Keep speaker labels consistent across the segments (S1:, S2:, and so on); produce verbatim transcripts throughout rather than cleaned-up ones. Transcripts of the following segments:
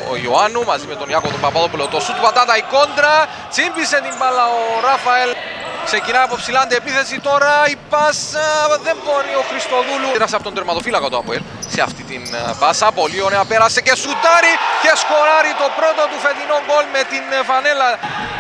S1: ο Ιωάννου μαζί με τον Ιάκο τον Παπαδόπουλο. Το σουτ πατάτα, η κόντρα. Τσίμπησε την μπάλα ο Ράφαελ. Ξεκινάει από ψηλά επίθεση τώρα. Η πάσα δεν μπορεί ο Χριστοδούλου. Πέρασε από τον τερματοφύλακα του ΑΠΟΕΛ σε αυτή την πάσα. Πολύ ωραία πέρασε και σουτάρει και σκοράρει το πρώτο του φετινό γκολ με την φανέλα.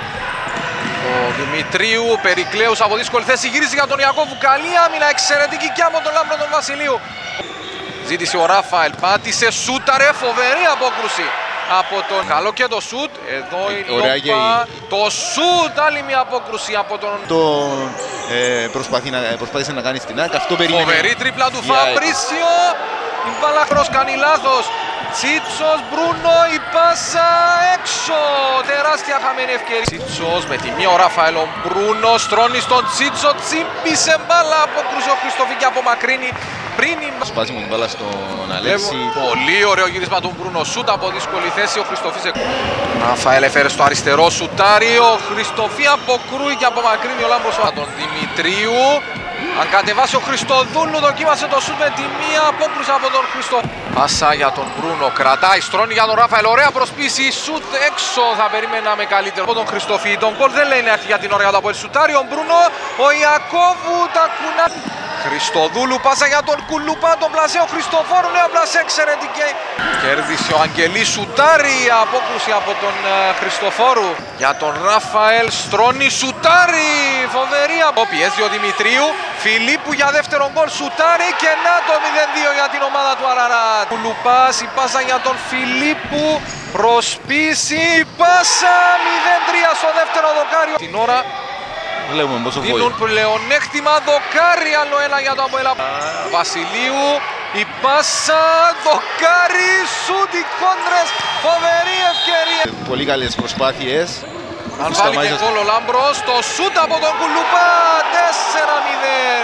S1: Ο Δημητρίου, Περικλέους από δύσκολη θέση, γύρισε για τον Ιακώβου. Καλή άμυνα, εξαιρετική και από τον Λάμπρο τον Βασιλείου. Ζήτησε ο Ράφαελ, πάτησε, σούταρε, φοβερή απόκρουση από τον καλό και το σούτ. Εδώ είναι
S2: ωραία
S1: η Όπα. Το σούτ, άλλη μια απόκρουση από τον...
S2: Το ε, προσπαθεί να, προσπάθησε να κάνει στην ΑΕΚ, αυτό περίμενε.
S1: Φοβερή τρίπλα του Φαμπρίσιο. Η μπάλα κάνει λάθος. Τσίτσος, Μπρούνο, η πάσα έξω. Τεράστια χαμένη ευκαιρία. Τσίτσος με τη μία ο Ράφαελ, ο Μπρούνο στρώνει στον Τσίτσο. Τσίμπησε μπάλα, απόκρουσε ο Χριστοφή και απομακρύνει. Πριν η
S2: σπάζει μου την μπάλα στον Αλέξη.
S1: Πολύ ωραίο γύρισμα του Μπρούνο. Σούτ από δύσκολη θέση. Ο Χριστοφής. Ράφαελ έφερε στο αριστερό σουτάρι. Ο Χριστοφή αποκρούει και απομακρύνει ο Λάμπρος τον Δημητρίου. Αν κατεβάσει ο Χριστοδούλου, δοκίμασε το σουτ με τη μία, απόκρουσε από τον Χριστό. Πάσα για τον Μπρούνο, κρατάει, στρώνει για τον Ράφαελ, ωραία προσπίση, σουτ έξω, θα περιμέναμε καλύτερο από τον Χριστοφή. Τον γκολ δεν λέει να έρθει για την ώρα για το ΑΠΟΕΛ. Σουτάρει ο Μπρούνο, ο Ιακώβου τα κουνά. Χριστοδούλου, πάσα για τον Κουλουπά, τον πλασέ, ο Χριστοφόρου, νέο πλασέ, εξαιρετική. Κέρδισε ο Αγγελής, σουτάρει, απόκρουση από τον uh, Χριστοφόρου. Για τον Ράφαελ, στρώνει, σουτάρει, φοβερή από πιέζει ο Δημητρίου. Φιλίππου για δεύτερο γκολ, σουτάρει και να το μηδέν δύο για την ομάδα του Αραράτ. Κουλουπάς, η πάσα για τον Φιλίππου, προσπίση, η πάσα μηδέν τρία στο δεύτερο δοκάριο. Την ώρα
S2: βλέπουμε πόσο
S1: δίνουν πλεονέκτημα, δοκάρι, άλλο ένα για το ΑΠΟΕΛ. Βασιλείου, η πάσα, δοκάρι, σούτ, οι κόντρες, φοβερή ευκαιρία.
S2: Πολύ καλές προσπάθειες.
S1: Αν βάλει και γκολ ο Λάμπρος, το σούτ από τον Κουλουπά, τέσσερα μηδέν.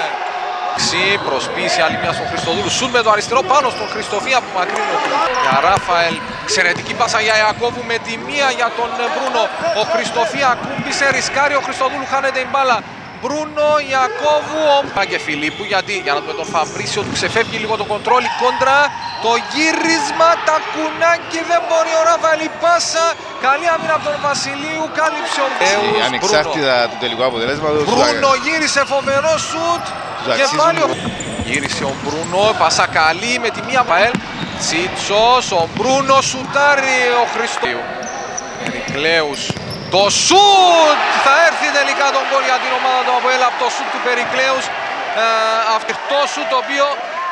S1: Προσπίση άλλη μια στον Χριστοδούλου, σούτ με το αριστερό πάνω στον Χριστοφή από μακρύνο του. Για Ράφαελ, εξαιρετική πάσα για Ιακώβου με τη μία για τον Μπρούνο. Ο Χριστοφή ακούμπησε, ρισκάρει, ο Χριστοδούλου χάνεται η μπάλα. Μπρούνο, Ιακώβου, ο... και Φιλίππου, γιατί για να δούμε τον Φαμπρίσιο του ξεφεύγει λίγο το κοντρόλ, κόντρα, το γύρισμα, τα κουνάκι, δεν μπορεί ο Ράφαελ, η πάσα, καλή άμυνα από τον Βασιλείου, κάλυψε ο Μπέους.
S2: Ανεξάρτητα του τελικού αποτελέσματος.
S1: Μπρούνο γύρισε, φοβερό σουτ και πάλι ο... Γύρισε ο Μπρούνο, πάσα καλή με τη μία Παέλ. Τσίτσος, ο Μπρούνο σουτάρει, ο Χριστίου. Περικλέους. Το σουτ! Θα έρθει τελικά τον γκολ για την ομάδα του ΑΠΟΕΛ από το σουτ του Περικλέους. Ε, αυτό σουτ το οποίο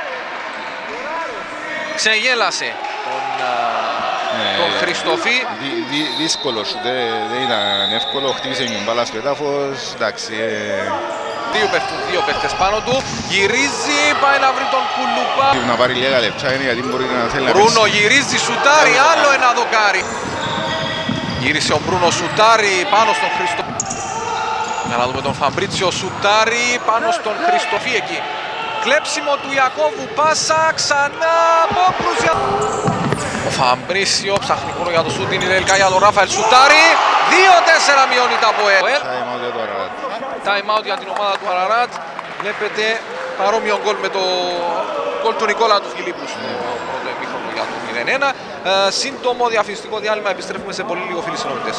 S1: ξεγέλασε τον, ε, τον Χριστοφή.
S2: Δι, δι, δύσκολο σουτ, δεν, δεν ήταν εύκολο, χτύπησε μια μπάλα στο έδαφος, εντάξει. Ε...
S1: Δύο, παίχτες, δύο παίχτες πάνω του, γυρίζει, πάει να βρει τον Κουλουπά.
S2: Να πάρει λίγα λεπτά είναι γιατί μπορεί να θέλει να
S1: Μπρούνο γυρίζει, σουτάρει, άλλο ένα δοκάρι. Γύρισε ο Μπρούνο, σουτάρι πάνω στον Χριστό. Για να δούμε τον Φαμπρίτσιο, σουτάρι πάνω στον Χριστοφή εκεί. Κλέψιμο του Ιακώβου, πάσα, ξανά, απόκρουση. Ο Φαμπρίσιο ψάχνει χώρο για το σούτ, είναι τελικά για τον Ράφαελ, σουτάρι. δύο τέσσερα μειώνει τα ΑΠΟΕΛ. Time out για την ομάδα του Αραράτ. Βλέπετε παρόμοιο γκολ με το γκολ του Νικόλα του Φιλίππου στο πρώτο εμίχρονο για το μηδέν ένα. Ε, σύντομο διαφημιστικό διάλειμμα, επιστρέφουμε σε πολύ λίγο, φίλοι συνομιλητές.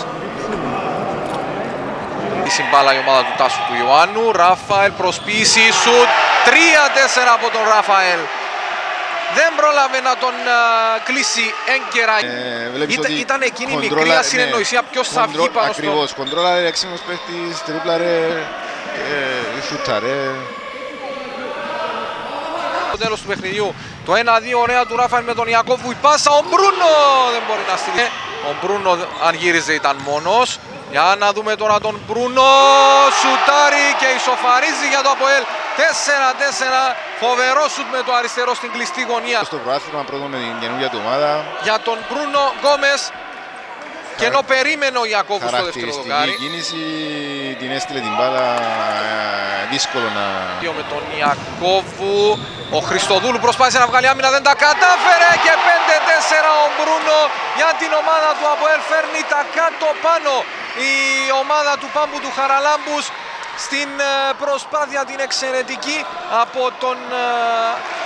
S1: Η συμπάλα η ομάδα του Τάσου του Ιωάννου. Ράφαελ, προσποίηση, σουτ. τρία τέσσερα από τον Ράφαελ. Δεν πρόλαβε να τον uh, κλείσει έγκαιρα.
S2: Ε,
S1: Ήταν, ήταν εκείνη η μικρή ασυνεννοησία, ναι, ποιος θα βγει πάνω στο...
S2: Ακριβώς, κοντρόλαρε, έξυπνος παίχτης, τρίπλαρε, ε, σούταρε.
S1: Στο τέλος του παιχνιδιού, το ένα δύο ωραία του Ράφαελ με τον Ιακώβου, η πάσα, ο Μπρούνο δεν μπορεί να στείλει. Ο Μπρούνο αν γύριζε ήταν μόνος. Για να δούμε τώρα τον Μπρούνο, σουτάρει και ισοφαρίζει για το ΑΠΟΕΛ. τέσσερα τέσσερα, φοβερό σουτ με το αριστερό στην κλειστή γωνία.
S2: Στο προάθλημα πρώτο με την καινούργια του ομάδα.
S1: Για τον Μπρούνο Γκόμες, και ενώ περίμενε ο Ιακώβου στο δεύτερο δοκάρι.
S2: Η κίνηση την έστειλε την μπάλα, δύσκολο να...
S1: Με τον Ιακώβου, ο Χριστοδούλου προσπάθησε να βγάλει άμυνα, δεν τα κατάφερε και πέντε τέσσερα ο Μπρούνο για την ομάδα του ΑΠΟΕΛ, φέρνει τα κάτω πάνω η ομάδα του Πάμπου του Χαραλάμπους στην προσπάθεια την εξαιρετική από τον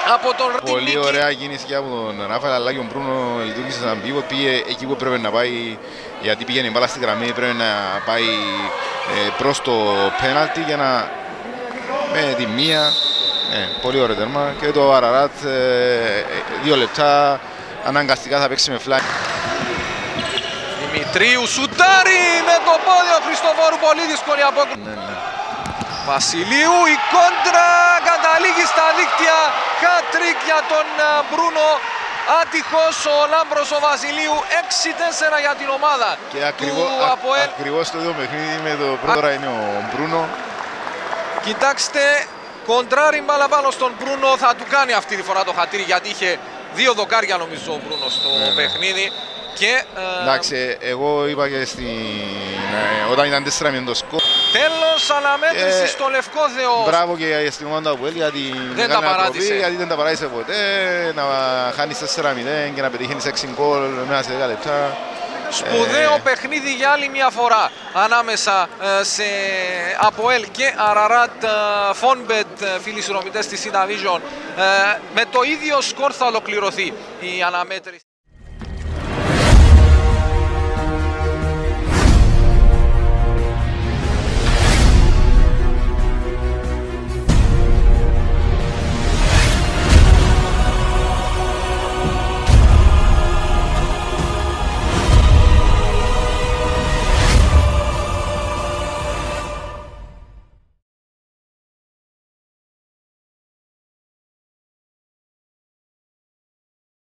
S1: από τον
S2: Πολύ
S1: Νίκη.
S2: ωραία κίνηση και από τον Ράφαελ, αλλά και ο Μπρούνο λειτουργήσε σαν πίβο, πήγε εκεί που πρέπει να πάει, γιατί πήγαινε η μπάλα στη γραμμή, πρέπει να πάει ε, προς το πέναλτι για να με τη μία. Ναι, πολύ ωραίο τέρμα. Και το Αραράτ ε, δύο λεπτά αναγκαστικά θα παίξει με φλάι.
S1: Δημητρίου σουτάρει με το πόδι ο Χριστοφόρου, πολύ δύσκολη απόκριση. Ναι, ναι. Βασιλείου, η κόντρα καταλήγει στα δίκτυα. Χατρίκ για τον Μπρούνο. Άτυχος ο Λάμπρος ο Βασιλείου, έξι τέσσερα για την ομάδα
S2: και ακριβώς,
S1: του ΑΠΟΕΛ.
S2: Ακριβώς το ίδιο παιχνίδι με το πρώτο τώρα είναι ο Μπρούνο.
S1: Κοιτάξτε, κοντράρει μπάλα πάνω στον Μπρούνο, θα του κάνει αυτή τη φορά το χατήρι, γιατί είχε δύο δοκάρια νομίζω ο Μπρούνο στο ναι, παιχνίδι. Και, ε...
S2: εντάξει, εγώ είπα και στην... ε, όταν ήταν τέσσερα μηδέν το σκορ.
S1: Τέλος αναμέτρηση στο Λευκό Θεό.
S2: Μπράβο και στην ομάδα του ΑΠΟΕΛ, γιατί
S1: δεν τα παράτησε.
S2: Γιατί δεν τα παράτησε ποτέ. Να χάνεις τέσσερα μηδέν και να πετύχεις έξι γκολ μέσα σε δέκα λεπτά.
S1: Σπουδαίο ε... παιχνίδι για άλλη μια φορά ανάμεσα ε, σε ΑΠΟΕΛ και Αραράτ Φόνμπετ, φίλοι συνομιλητές της C Division. Ε, με το ίδιο σκορ θα ολοκληρωθεί η αναμέτρηση.